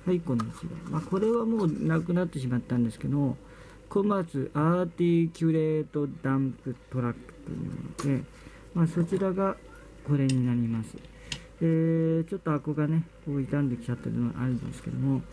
はい、この1台。これはもうなくなってしまったんですけど、コマツアーティキュレートダンプトラックというので、そちらがこれになります。ちょっとアクがね、こう傷んできちゃってるのがあるんですけども、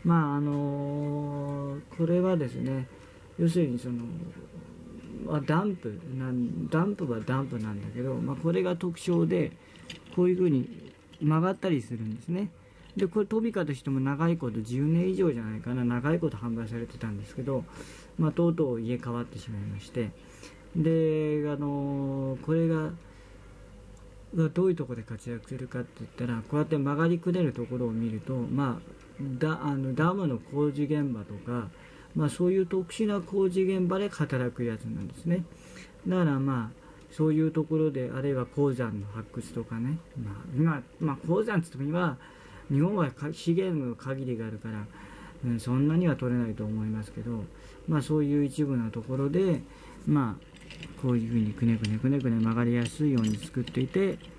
これはですね、要するにダンプはダンプなんだけど、これが特徴で、こういうふうに曲がったりするんですね。で、これトミカとしても長いこと10年以上じゃないかな、長いこと販売されてたんですけど、とうとう家変わってしまいまして、で、これがどういうところで活躍するかって言ったら、こうやって曲がりくねるところを見ると、ダムの工事現場とか、そういう特殊な工事現場で働くやつなんですね。だからそういうところで、あるいは鉱山の発掘とかね、今、鉱山って言っても今、日本は資源の限りがあるから、そんなには取れないと思いますけど、そういう一部のところで、こういうふうにくねくねくねくね曲がりやすいように作っていて、こ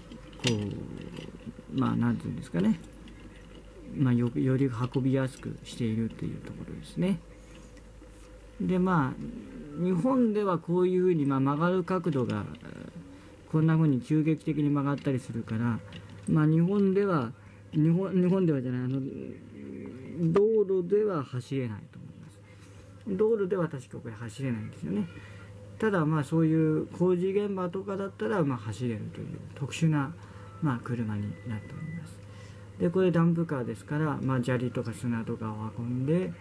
う、なんていうんですかね、より運びやすくしているというところですね。で、日本ではこういうふうに曲がる角度が、こんなふうに急激的に曲がったりするから、日本ではじゃない、道路では走れないと思います。道路では確かこれ走れないんですよね。ただそういう工事現場とかだったら走れるという特殊な車になっております。で、これダンプカーですから、砂利とか砂とかを運んで、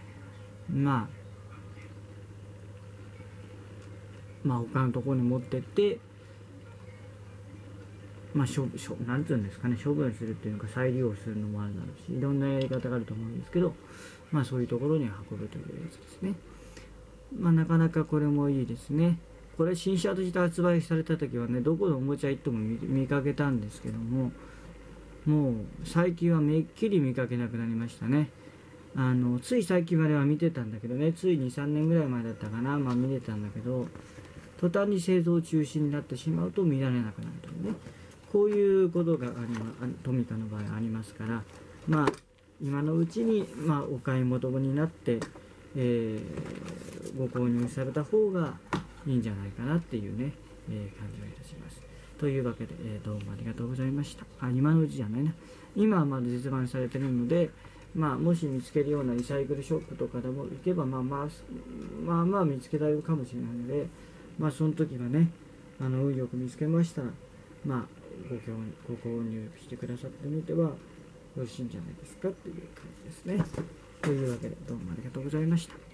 他のところに持ってって、なんていうんですかね、処分するっていうのか再利用するのもあるだろうし、いろんなやり方があると思うんですけど、そういうところに運ぶというやつですね。なかなかこれもいいですね。これ新車として発売された時はね、どこのおもちゃ行っても見かけたんですけども、もう最近はめっきり見かけなくなりましたね。つい最近までは見てたんだけどね、つい2、3年ぐらい前だったかな、見てたんだけど、途端に製造中止になってしまうと見られなくなるというね、こういうことがトミカの場合ありますから、今のうちに、お買い求めになって、ご購入された方がいいんじゃないかなっていうね、感じがいたします。というわけで、どうもありがとうございました。今のうちじゃないな。今はまだ実売されているので、もし見つけるようなリサイクルショップとかでも行けば、見つけられるかもしれないので、その時はね、運よく見つけましたら、ご購入してくださってみてはよろしいんじゃないですかっていう感じですね。というわけで、どうもありがとうございました。